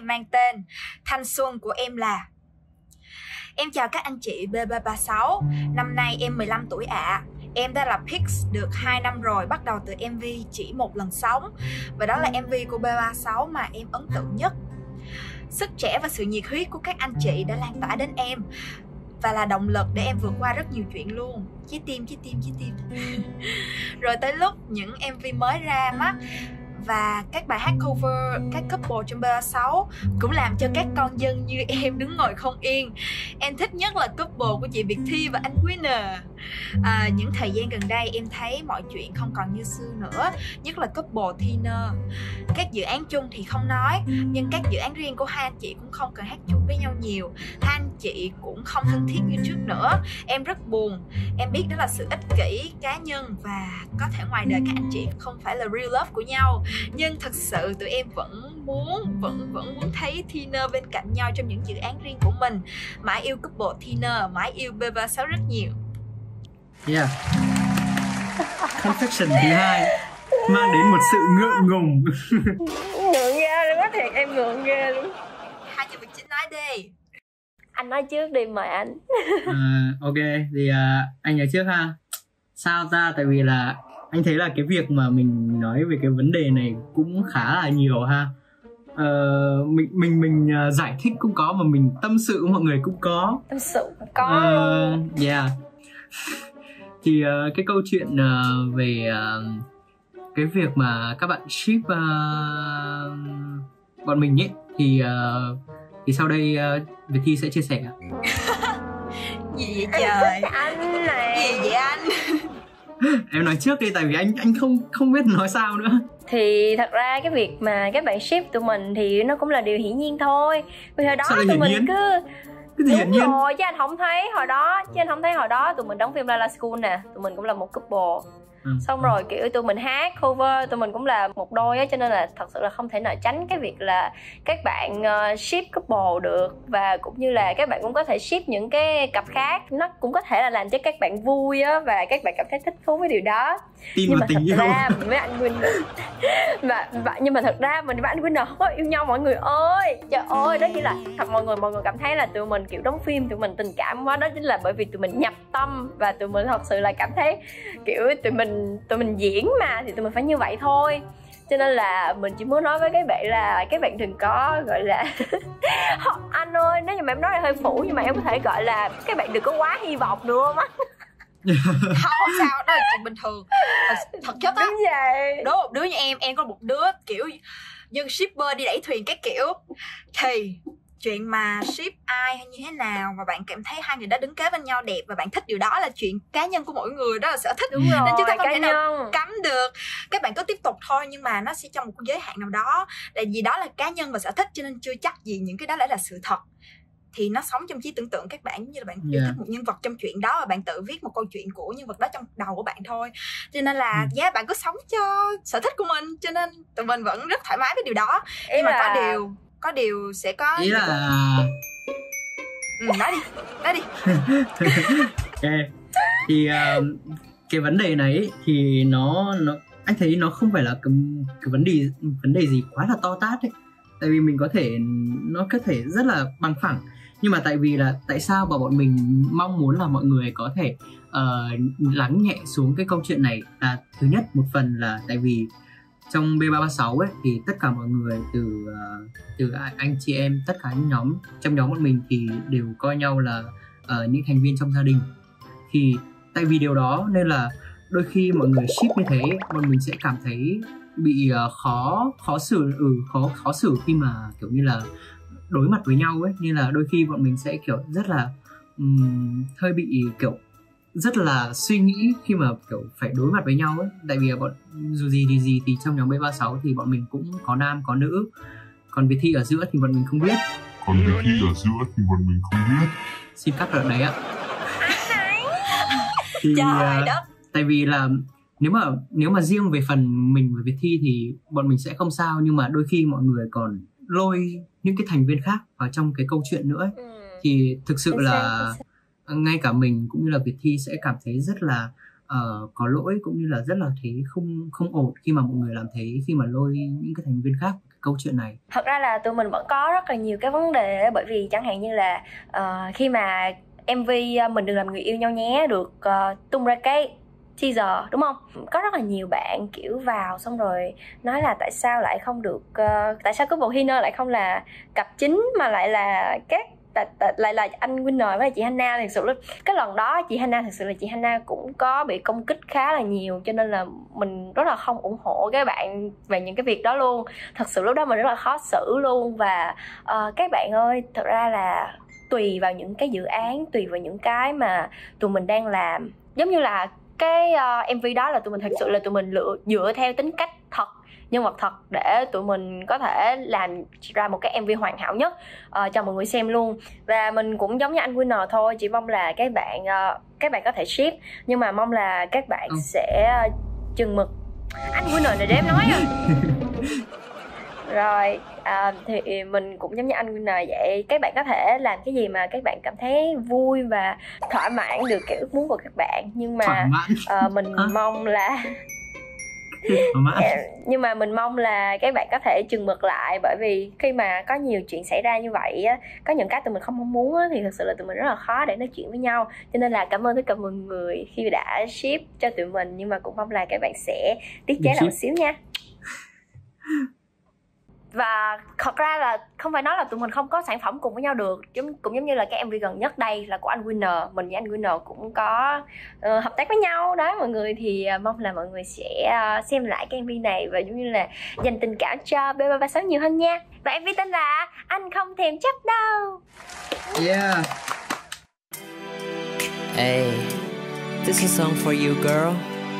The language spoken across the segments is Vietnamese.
mang tên Thanh Xuân của em là. Em chào các anh chị B336. Năm nay em 15 tuổi ạ. Em đã là Pix được 2 năm rồi, bắt đầu từ MV Chỉ Một Lần Sống. Và đó là MV của B36 mà em ấn tượng nhất. Sức trẻ và sự nhiệt huyết của các anh chị đã lan tỏa đến em và là động lực để em vượt qua rất nhiều chuyện luôn. Chí tim. Rồi tới lúc những MV mới ra mắt và các bài hát cover các couple trong B36 cũng làm cho các con dân như em đứng ngồi không yên. Em thích nhất là couple của chị Việt Thi và anh Winner. Những thời gian gần đây em thấy mọi chuyện không còn như xưa nữa, nhất là couple Thinner. Các dự án chung thì không nói, nhưng các dự án riêng của hai anh chị cũng không cần hát chung với nhau nhiều. Hai anh chị cũng không thân thiết như trước nữa. Em rất buồn. Em biết đó là sự ích kỷ cá nhân và có thể ngoài đời các anh chị không phải là real love của nhau, nhưng thật sự tụi em vẫn muốn thấy Thinner bên cạnh nhau trong những dự án riêng của mình. Mãi yêu couple Thinner, mãi yêu B36 rất nhiều. Yeah. Confession thứ hai mang đến một sự ngượng ngùng. Ngượng ghê luôn á, thiệt em ngượng ghê luôn. Hai chị Việt Chính nói đi. Anh nói trước đi, mời anh. Ok, thì anh nói trước ha. Sao ta, tại vì là anh thấy là cái việc mà mình nói về cái vấn đề này cũng khá là nhiều ha. Mình giải thích cũng có, mà mình tâm sự với mọi người cũng có. Tâm sự cũng có. Yeah. Thì cái câu chuyện về cái việc mà các bạn ship bọn mình ấy thì sau đây Việt Thi sẽ chia sẻ. Gì vậy trời? Anh này. Gì vậy anh? Em nói trước đi, tại vì anh không biết nói sao nữa. Thì thật ra cái việc mà các bạn ship tụi mình thì nó cũng là điều hiển nhiên thôi. Vì hồi đó tụi mình cứ cái gì hiển nhiên? Rồi, chứ anh không thấy hồi đó tụi mình đóng phim La La School nè, tụi mình cũng là một couple. Xong rồi kiểu tụi mình hát cover, tụi mình cũng là một đôi á, cho nên là thật sự là không thể nào tránh cái việc là các bạn ship couple được. Và cũng như là các bạn cũng có thể ship những cái cặp khác, nó cũng có thể là làm cho các bạn vui á, và các bạn cảm thấy thích thú với điều đó. Nhưng mà thật ra mình với anh Winner nhưng mà thật ra mình với anh Winner không có yêu nhau mọi người ơi. Trời ơi, đó chỉ là thật, mọi người cảm thấy là tụi mình kiểu đóng phim, tụi mình tình cảm quá, đó chính là bởi vì tụi mình nhập tâm và tụi mình thật sự là cảm thấy kiểu tụi mình diễn mà thì tụi mình phải như vậy thôi. Cho nên là mình chỉ muốn nói với các bạn là các bạn đừng có gọi là anh ơi, nếu như mà em nói là hơi phủ, nhưng mà em có thể gọi là các bạn đừng có quá hy vọng được không á. Không sao, đó là chuyện bình thường. Thật chất á, đối một đứa như em có một đứa kiểu dân shipper đi đẩy thuyền các kiểu, thì chuyện mà ship ai hay như thế nào mà bạn cảm thấy hai người đã đứng kế bên nhau đẹp và bạn thích điều đó là chuyện cá nhân của mỗi người, đó là sở thích. Đúng rồi, nên chúng ta không thể nào cấm được. Các bạn cứ tiếp tục thôi, nhưng mà nó sẽ trong một giới hạn nào đó, tại vì đó là cá nhân và sở thích, cho nên chưa chắc gì những cái đó lại là sự thật. Thì nó sống trong trí tưởng tượng các bạn, như là bạn yêu thích một nhân vật trong chuyện đó và bạn tự viết một câu chuyện của nhân vật đó trong đầu của bạn thôi. Cho nên là bạn cứ sống cho sở thích của mình, cho nên tụi mình vẫn rất thoải mái với điều đó. Nhưng mà có điều sẽ có ý là nói đi. Ok, thì cái vấn đề này ấy, thì nó anh thấy nó không phải là cái vấn đề gì quá là to tát ấy. Tại vì mình nó có thể rất là bằng phẳng, nhưng mà tại sao mà bọn mình mong muốn là mọi người có thể lắng nhẹ xuống cái câu chuyện này là thứ nhất, một phần là tại vì trong B336 ấy thì tất cả mọi người từ anh chị em, tất cả những trong nhóm bọn mình thì đều coi nhau là những thành viên trong gia đình. Thì tại vì điều đó nên là đôi khi mọi người ship như thế, bọn mình sẽ cảm thấy bị khó xử khi mà kiểu như là đối mặt với nhau ấy. Nên là đôi khi bọn mình sẽ kiểu rất là hơi bị kiểu rất là suy nghĩ khi mà kiểu phải đối mặt với nhau ấy. Tại vì dù gì thì trong nhóm B36 thì bọn mình cũng có nam có nữ, còn Việt Thi ở giữa thì bọn mình không biết. Xin cắt ở đấy ạ. Thì tại vì là nếu mà riêng về phần mình và Việt Thi thì bọn mình sẽ không sao, nhưng mà đôi khi mọi người còn lôi những cái thành viên khác vào trong cái câu chuyện nữa ấy. Thì thực sự là ngay cả mình cũng như là Việt Thi sẽ cảm thấy rất là có lỗi, cũng như là rất là thấy không ổn khi mà mọi người làm thế, khi mà lôi những cái thành viên khác câu chuyện này? Thật ra là tụi mình vẫn có rất là nhiều cái vấn đề, bởi vì chẳng hạn như là khi mà MV Mình Đừng Làm Người Yêu Nhau Nhé được tung ra cái teaser, đúng không? Có rất là nhiều bạn kiểu vào xong rồi nói là tại sao lại không được, tại sao couple Hiner lại không là cặp chính mà lại là các lại là anh Winner với chị Hannah. Thực sự cái lần đó chị Hannah, thực sự là chị Hannah cũng có bị công kích khá là nhiều, cho nên là mình rất là không ủng hộ các bạn về những cái việc đó luôn. Thật sự lúc đó mình rất là khó xử luôn. Và các bạn ơi, thật ra là tùy vào những cái dự án, tùy vào những cái mà tụi mình đang làm. Giống như là cái MV đó là tụi mình thật sự là tụi mình dựa theo tính cách thật, nhân vật thật để tụi mình có thể làm ra một cái MV hoàn hảo nhất cho mọi người xem luôn. Và mình cũng giống như anh Winner thôi, chỉ mong là các bạn có thể ship, nhưng mà mong là các bạn sẽ chừng mực. Anh Winner này để em nói rồi. Rồi thì mình cũng giống như anh Winner vậy, các bạn có thể làm cái gì mà các bạn cảm thấy vui và thỏa mãn được cái ước muốn của các bạn, nhưng mà mình mong là nhưng mà mình mong là các bạn có thể chừng mực lại, bởi vì khi mà có nhiều chuyện xảy ra như vậy á, có những cái tụi mình không mong muốn á, thì thực sự là tụi mình rất là khó để nói chuyện với nhau. Cho nên là cảm ơn tất cả mọi người khi đã ship cho tụi mình, nhưng mà cũng mong là các bạn sẽ tiết chế lại một xíu nha. Và thật ra là không phải nói là tụi mình không có sản phẩm cùng với nhau được. Cũng giống như là cái MV gần nhất đây là của anh Winner, mình với anh Winner cũng có hợp tác với nhau đó mọi người. Thì mong là mọi người sẽ xem lại cái MV này và giống như là dành tình cảm cho B336 nhiều hơn nha. Và MV tên là Anh Không Thèm Chấp Đâu. Yeah. Hey, this is a song for you, girl.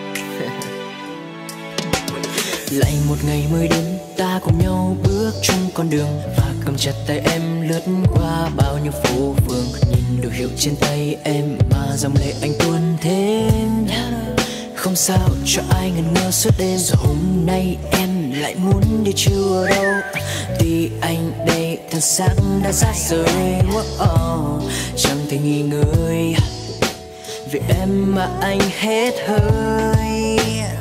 Lại một ngày mới đến, ta cùng nhau bước chung con đường và cầm chặt tay em lướt qua bao nhiêu phố phường. Nhìn đồ hiệu trên tay em mà dòng lệ anh tuôn thêm. Không sao cho ai ngần ngơ suốt đêm, rồi hôm nay em lại muốn đi chưa đâu. Tuy anh đây thân xác đã rã rời, chẳng thể nghỉ ngơi vì em mà anh hết hơi.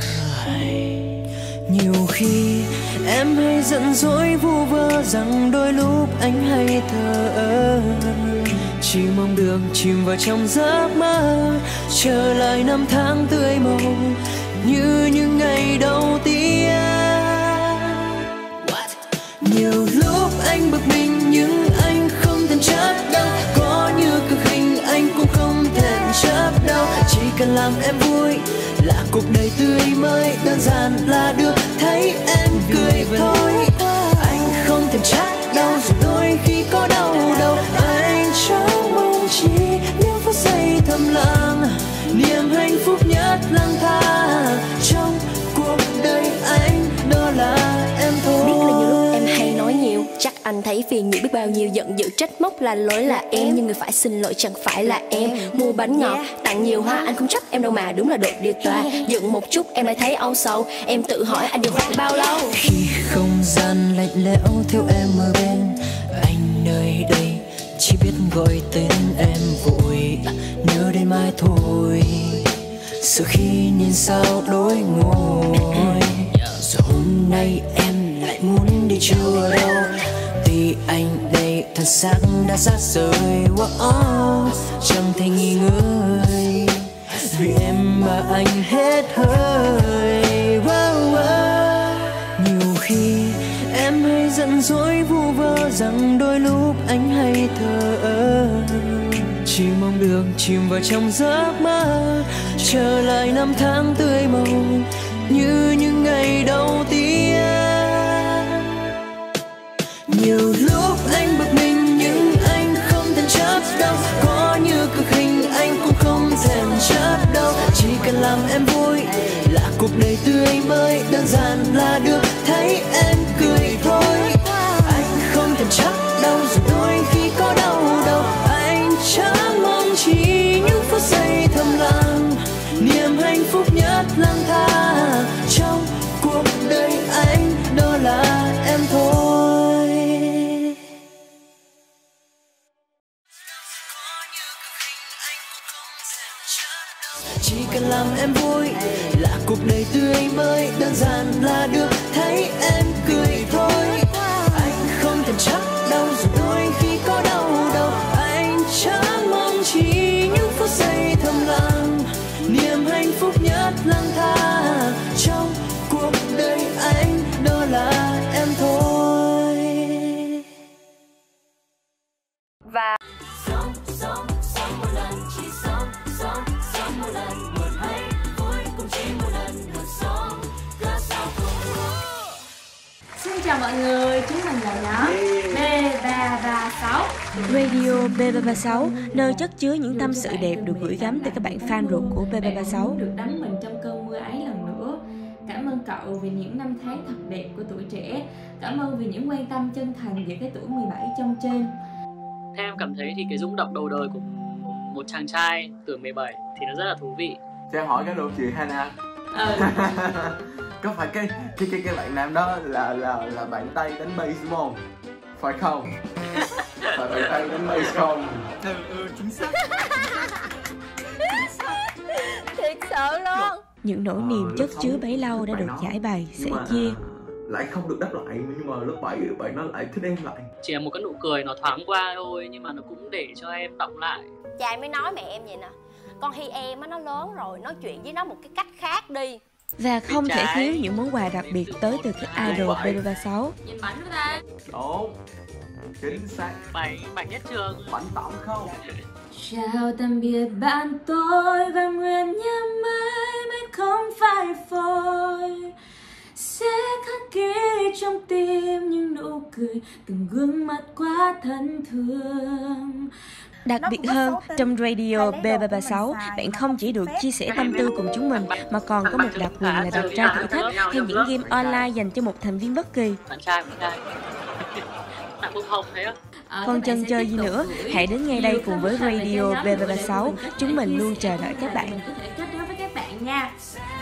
Nhiều khi em hay giận dỗi vu vơ rằng đôi lúc anh hay thờ, chỉ mong được chìm vào trong giấc mơ, trở lại năm tháng tươi màu như những ngày đầu tiên. Nhiều lúc anh bực mình nhưng anh không thèm chấp đâu, có như cực hình anh cũng không thèm chấp đâu. Chỉ cần làm em vui là cuộc đời tươi mới, đơn giản là được thấy em cười thôi. Anh không thèm chắc đâu, dù đôi khi có đau đầu. Anh chẳng mong chỉ những phút giây thầm lặng, niềm hạnh phúc nhất lang thang trong cuộc đời anh, đó là em thôi. Biết là nhiều lúc em hay nói nhiều, chắc anh thấy phiền nhiều biết bao nhiêu, giận dữ trách móc là lỗi là em, nhưng người phải xin lỗi chẳng phải là em. Mua bánh ngọt tặng nhiều hoa anh không trách em đâu mà, đúng là đột điều tòa. Giận một chút em lại thấy âu sầu, em tự hỏi anh điều khoan bao lâu. Khi không gian lạnh lẽo theo em ở bên, anh nơi đây chỉ biết gọi tên em vội, nhớ đến mai thôi. Sợ khi nhìn sao đôi ngồi, rồi hôm nay em lại muốn đi chưa đâu. Tuy anh đây thân xác đã rã rời, chẳng thể nghỉ ngơi vì em mà anh hết hơi. Nhiều khi em hay giận dỗi vu vơ rằng đôi lúc anh hay thờ, chỉ mong được chìm vào trong giấc mơ, trở lại năm tháng tươi màu như những ngày đầu tiên. Nhiều lúc anh bực mình nhưng anh không thèm chấp đâu, có như cực hình anh cũng không thèm chấp đâu. Chỉ cần làm em vui là cuộc đời tươi mới, đơn giản là được thấy em cười thôi. Anh không thèm chấp đâu, dù đôi khi có đau đầu. Anh chẳng mong chỉ những phút giây thầm lặng, niềm hạnh phúc nhất lang thang trong cuộc đời anh, đó là em thôi. Chỉ cần làm em vui là cuộc đời tươi mới, đơn giản là được thấy em cười thôi. bye. Xin chào mọi người, chúng mình là nhóm B336 Radio B336, nơi chất chứa những tâm sự đẹp được gửi gắm từ các bạn fan ruột của B336. Được đắm mình trong cơn mưa ấy lần nữa. Cảm ơn cậu vì những năm tháng thật đẹp của tuổi trẻ. Cảm ơn vì những quan tâm chân thành về cái tuổi 17 trong trên. Theo em cảm thấy thì cái rung động đầu đời của một chàng trai tuổi 17 thì nó rất là thú vị. Cho em hỏi cái luôn chị Hana. Có phải cái bạn nam đó là bạn Tây đánh bass đúng không? Phải không? Phải bạn Tây đánh bass không? Chính xác. Thiệt sự luôn. Những nỗi niềm chất chứa bấy lâu đã được giải bày, sẻ chia. Lại không được đáp lại, nhưng mà lớp 7 bạn nó lại thích em lại. Chỉ là một cái nụ cười nó thoáng qua thôi, nhưng mà nó cũng để cho em động lại. Trai mới nói mẹ em vậy nè, con Hy em á nó lớn rồi, nói chuyện với nó một cái cách khác đi. Và không thể thiếu những món quà đặc biệt tới từ các idol B336. Nhìn bảnh của ta. Đúng, chính xác. Bảnh nhất trường. Bảnh tổng không? Chào tạm biệt bạn tôi và nguyện nhớ mãi mãi không phải phôi. Sẽ khắc ghi trong tim những nụ cười, từng gương mặt quá thân thương. Đặc biệt hơn, trong Radio B336, bạn không chỉ được chia sẻ tâm tư cùng chúng mình, mà còn có một đặc quyền là đặt ra thử thách hay những game online dành cho một thành viên bất kỳ. Bạn trai. Bạn bông hồng thế á? Còn chần chờ gì nữa, hãy đến ngay đây cùng với Radio B336, chúng mình luôn chờ đợi các bạn. Có thể kết nối với các bạn nha.